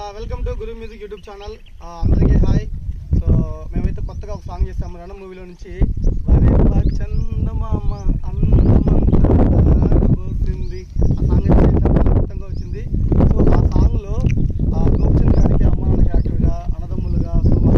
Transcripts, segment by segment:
Welcome to Guru music YouTube channel. అందరికీ hi. So మేమైతే కొత్తగా ఒక సాంగ్ చేస్తాము రణం మూవీలో నుంచి. చందమామ అందమంది ఆ సాంగ్ అయితే చాలా అద్భుతంగా వచ్చింది. సో ఆ సాంగ్లో గోపిచంద్ గారికి అమ్మ నాన్న క్యారెక్టర్గా అన్నదమ్ములుగా సో మా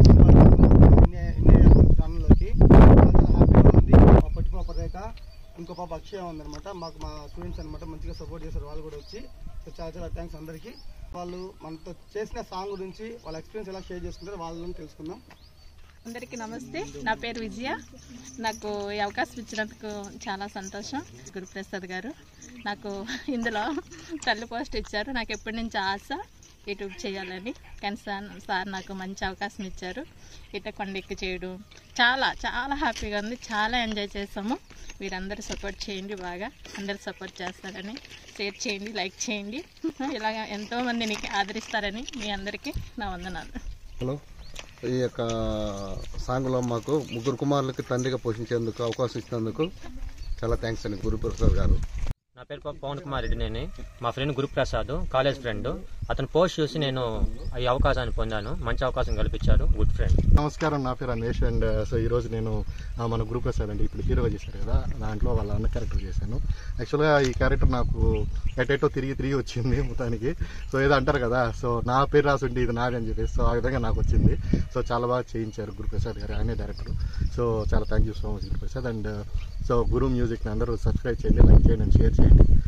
ఛానల్లోకి చాలా హ్యాపీగా ఉంది. మా పొట్టి పాప రేఖ, ఇంకో పాప అక్షయ ఉందనమాట. మాకు మా స్టూడెంట్స్ అనమాట, మంచిగా సపోర్ట్ చేశారు వాళ్ళు కూడా వచ్చి. సో చాలా చాలా థ్యాంక్స్ అందరికీ. వాళ్ళు మనతో చేసిన సాంగ్ గురించి వాళ్ళ ఎక్స్పీరియన్స్ ఎలా షేర్ చేసుకుంటారో వాళ్ళని తెలుసుకుందాం. అందరికీ నమస్తే, నా పేరు విజయ. నాకు ఈ అవకాశం ఇచ్చినందుకు చాలా సంతోషం. గురుప్రసాద్ గారు నాకు ఇందులో తల్లి పోస్ట్ ఇచ్చారు. నాకు ఎప్పటి నుంచి ఆశ యూట్యూబ్ చేయాలని, కానీ సార్ నాకు మంచి అవకాశం ఇచ్చారు. ఇట కొండెక్కి చేయడం చాలా చాలా హ్యాపీగా ఉంది. చాలా ఎంజాయ్ చేసాము. మీరందరూ సపోర్ట్ చేయండి, బాగా అందరూ సపోర్ట్ చేస్తారని, షేర్ చేయండి, లైక్ చేయండి. ఇలాగ ఎంతోమందిని ఆదరిస్తారని మీ అందరికీ నా వందనాలు. హలో, ఈ యొక్క సాంగ్లో మాకు ముగ్గురు కుమారులకి తండ్రిగా పోషించేందుకు అవకాశం ఇచ్చినందుకు చాలా థ్యాంక్స్ అండి గురుప్రసాద్ గారు. నా పేరు పవన్ కుమార్ రెడ్డి. నేను మా ఫ్రెండ్ గురుప్రసాద్, కాలేజ్ ఫ్రెండ్. అతను పోస్ట్ చూసి నేను ఈ అవకాశాన్ని పొందాను. మంచి అవకాశం కల్పించారు, గుడ్ ఫ్రెండ్. నమస్కారం, నా పేరు అన్వేష్. అండ్ సో ఈరోజు నేను మన గురుప్రసాద్ అండి ఇప్పుడు హీరోగా చేశారు కదా, దాంట్లో వాళ్ళ అన్న క్యారెక్టర్ చేశాను. యాక్చువల్గా ఈ క్యారెక్టర్ నాకు ఎటో తిరిగి వచ్చింది మొత్తానికి. సో ఏదో అంటారు కదా, సో నా పేరు రాసి ఉండి ఇది నాదని చెప్పేసి, సో ఆ విధంగా నాకు వచ్చింది. సో చాలా బాగా చేయించారు గురుప్రసాద్ గారు, ఆయనే డైరెక్టర్. సో చాలా thank you so much Guruprasad. And so Guru మ్యూజిక్ని అందరూ సబ్స్క్రైబ్ చేయండి, లైక్ చేయండి అండ్ షేర్ చేయండి.